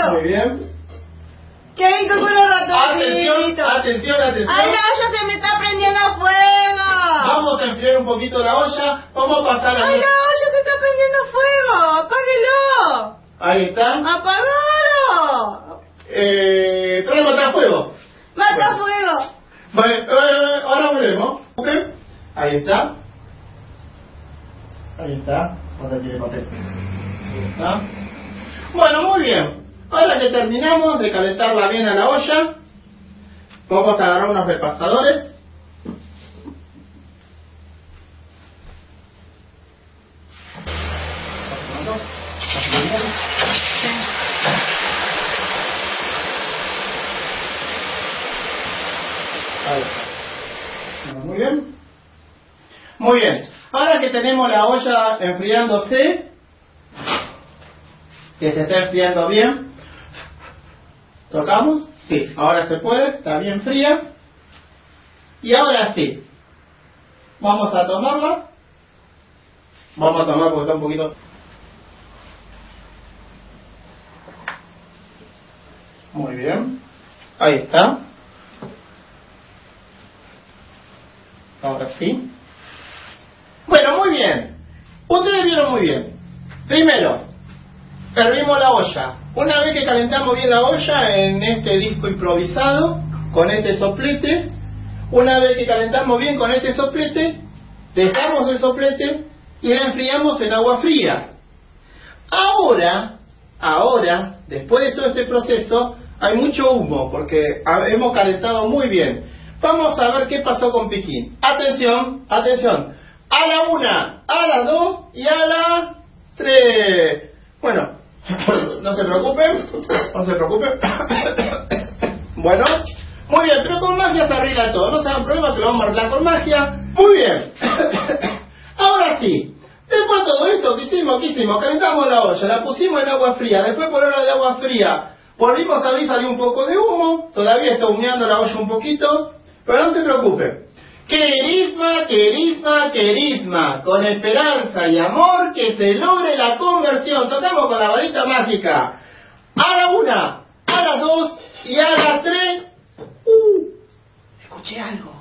Diego. Muy bien. ¿Qué hizo con los Atención, ratoncitos? atención, atención. ¡Ay, la olla se me está prendiendo fuego! Vamos a enfriar un poquito la olla. Vamos a pasar a... ¡Ay, la olla se está prendiendo fuego! ¡Apáguelo! Ahí está. ¡Apagalo! Trata de matar fuego. ¡Mata fuego! Vale, ahora volvemos. ¿Ok? Ahí está. Ahí está. Ahora tiene papel. Ahí está. Bueno, muy bien. Ahora que terminamos de calentarla bien a la olla, vamos a agarrar unos repasadores. Ahí está. Muy bien. Muy bien. Ahora que tenemos la olla enfriándose, que se está enfriando bien, ¿tocamos? Sí, ahora se puede, está bien fría. Y ahora sí, vamos a tomarla. Vamos a tomar porque está un poquito... Muy bien. Ahí está. Ahora sí. Bueno, muy bien. Ustedes vieron muy bien. Primero, hervimos la olla. Una vez que calentamos bien la olla en este disco improvisado, con este soplete, una vez que calentamos bien con este soplete, dejamos el soplete y la enfriamos en agua fría. Ahora, después de todo este proceso, hay mucho humo porque hemos calentado muy bien. Vamos a ver qué pasó con Piquín. Atención, atención. A la 1, a las 2 y a la 3. Bueno, no se preocupen, no se preocupen. Bueno, muy bien, pero con magia se arregla todo. No se hagan problema que lo vamos a arreglar con magia. Muy bien. Ahora sí, después de todo esto, ¿qué hicimos? Calentamos la olla, la pusimos en agua fría. Después por hora de agua fría, volvimos a abrir, salió un poco de humo. Todavía está humeando la olla un poquito. Pero no se preocupen. Querisma, querisma, querisma. Con esperanza y amor que se logre la conversión. Tocamos con la varita mágica. A la 1, a las 2 y a las 3. Escuché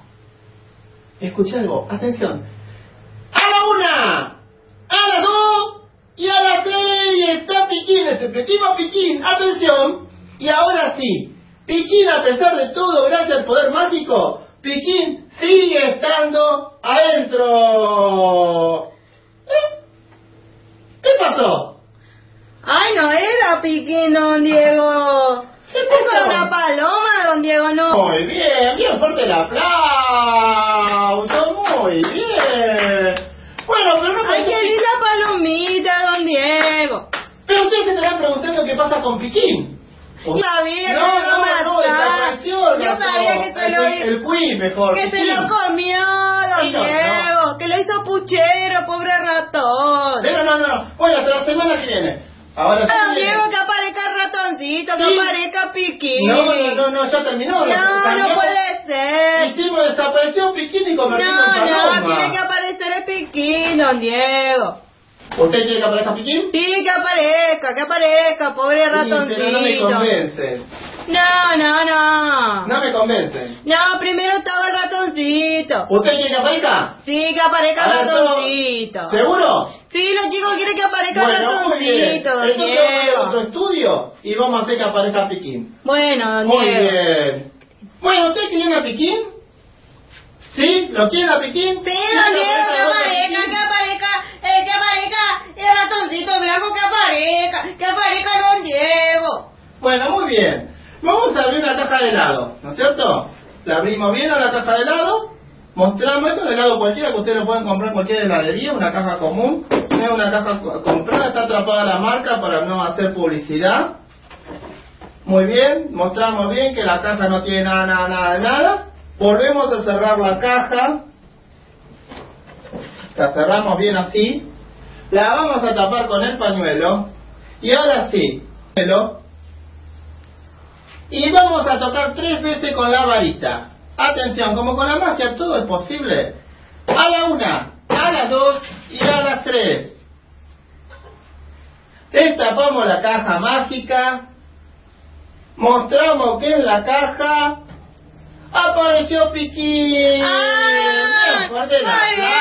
algo. Atención. A la 1, a las 2 y a las 3. Y está Piquín, este primo Piquín. Atención. Y ahora sí. Piquín, a pesar de todo, gracias al poder mágico, Piquín sigue estando adentro. ¿Qué pasó? ¡Ay, no era Piquín, don Diego! ¿Qué ¡Es pasó? una paloma, don Diego, no! Muy bien, bien fuerte el aplauso, muy bien. Bueno, pero no... ¡Ay, qué linda palomita, don Diego! Pero ustedes se estarán preguntando qué pasa con Piquín. Sabía que No, se lo mataba. desapareció. Yo sabía que se lo El cuy, mejor. que se Piquín. lo comió, don Sí, no, Diego. Que lo hizo puchero, pobre ratón. Pero no. Bueno, hasta la semana que viene. Ahora sí. Don Diego, que aparezca el ratoncito, que Sí. aparezca Piquín. No, ya terminó. No puede ser. Hicimos desapareció Piquín y convertimos en paloma. No, tiene que aparecer el Piquín, don Diego. ¿Usted quiere que aparezca Piquín? Sí, que aparezca, pobre ratoncito. Pero no me convencen. No. No me convencen. No, primero estaba el ratoncito. ¿Usted quiere que aparezca? Sí, que aparezca el Ahora ratoncito. ¿Seguro? Sí, los chicos quieren que aparezca el Muy bien. ratoncito, don Entonces vamos a hacer otro Diego. estudio y vamos a hacer que aparezca Piquín. Bueno, don Muy Diego. bien. Bueno, ¿ustedes quieren a Piquín? ¿Sí? ¿Lo quieren a Piquín? Sí, don Diego, que aparezca el ratoncito blanco, que aparezca don Diego. Bueno, muy bien. Vamos a abrir una caja de helado, ¿no es cierto? La abrimos bien a la caja de helado. Mostramos, esto es un helado cualquiera que ustedes lo pueden comprar en cualquier heladería, una caja común. No es una caja comprada, está atrapada la marca para no hacer publicidad. Muy bien, mostramos bien que la caja no tiene nada. Volvemos a cerrar la caja. La cerramos bien así. La vamos a tapar con el pañuelo. Y ahora sí, y vamos a tocar 3 veces con la varita. Atención, como con la magia todo es posible. A la 1, a las 2 y a las 3. Destapamos la caja mágica. Mostramos que en la caja apareció Piquín. Bien fuerte la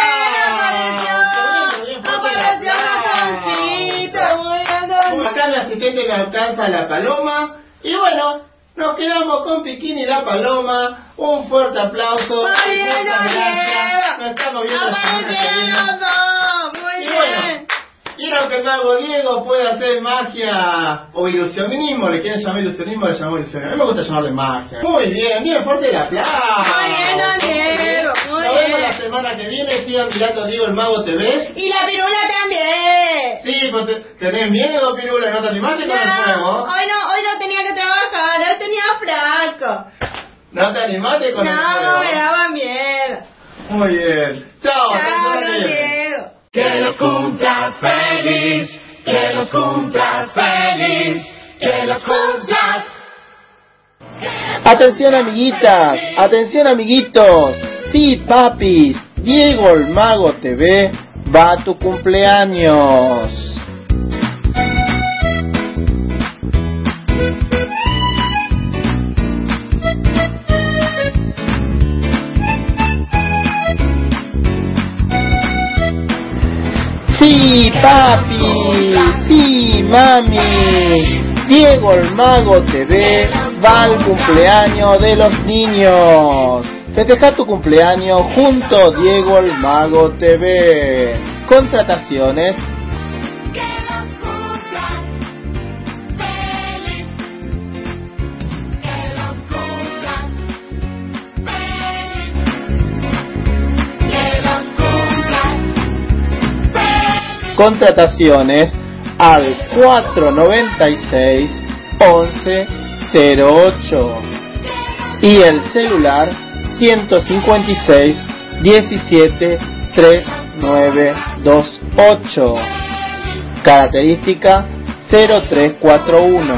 Apareció ratoncito. Acá mi asistente me alcanza la paloma. Y bueno, nos quedamos con Piquín y la paloma. Un fuerte aplauso. Muy bien, Nos estamos viendo la semana que viene. Muy Y bueno, quiero que el mago Diego pueda hacer magia o ilusionismo. ¿Le quieren llamar ilusionismo? Le llamamos ilusionismo. A mí me gusta llamarle magia. Muy bien, bien fuerte el aplauso. Muy bien, don Diego. Muy Nos vemos bien. la semana que viene. Sigan mirando Diego el Mago TV. Y la pirula también. Sí, pues tenés miedo, Pirula, ¿no te animaste con el fuego? Hoy no tenía que trabajar, hoy tenía fraco. ¿No te animaste con el fuego? No, me daba miedo. Muy bien. Chao, hasta la Chao, semana que don viene. Diego. Que los cumplas feliz, que los cumplas feliz, que los cumplas. Atención amiguitas, atención amiguitos. Sí, papis, Diego el Mago TV va a tu cumpleaños. Sí, papi, sí, mami. Diego el Mago TV va al cumpleaños de los niños. Festeja tu cumpleaños junto a Diego el Mago TV. Contrataciones. Que los cumplas feliz, que los cumplas feliz, que los cumplas feliz. Contrataciones al 496 1108 y el celular 156 17 3928. Característica 0341.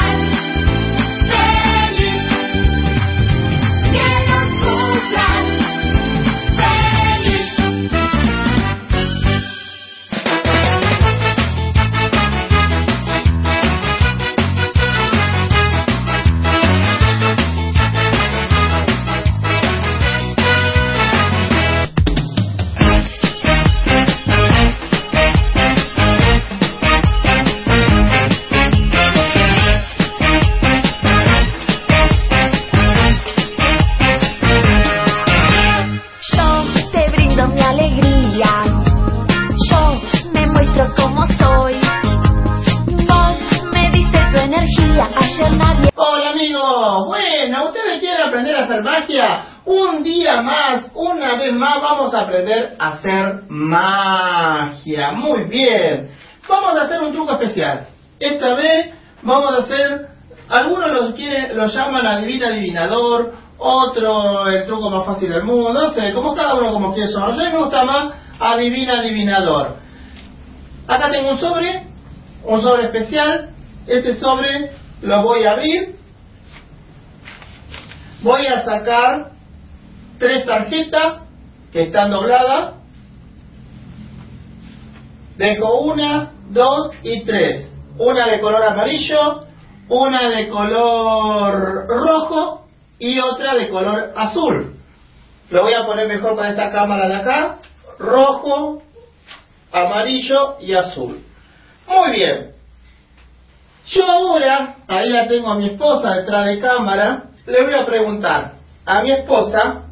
Hola amigos, bueno, ¿ustedes quieren aprender a hacer magia? Un día más, una vez más vamos a aprender a hacer magia. Muy bien, vamos a hacer un truco especial. Esta vez vamos a hacer, algunos lo llaman adivina adivinador, otro el truco más fácil del mundo, no sé, como cada uno como quiere llamarlo. A mí me gusta más adivina adivinador. Acá tengo un sobre especial. Este sobre lo voy a abrir. Voy a sacar 3 tarjetas que están dobladas. Dejo 1, 2 y 3. Una de color amarillo, una de color rojo y otra de color azul. Lo voy a poner mejor para esta cámara de acá. Rojo, amarillo y azul. Muy bien. Yo ahora, ahí la tengo a mi esposa detrás de cámara, le voy a preguntar a mi esposa